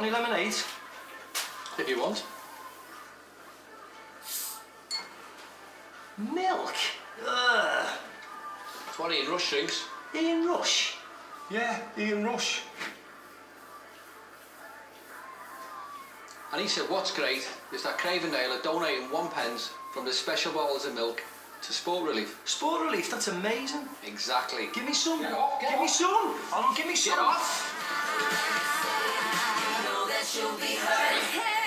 any lemonade? If you want. Milk? Ugh. That's what Ian Rush drinks. Ian Rush? Yeah, Ian Rush. And he said what's great is that Cravendale are donating 1p from the special bottles of milk to Sport Relief. Sport Relief, that's amazing. Exactly. Give me some. Get off, give me some. Oh, give me some. Get off. You know that you'll be hurt.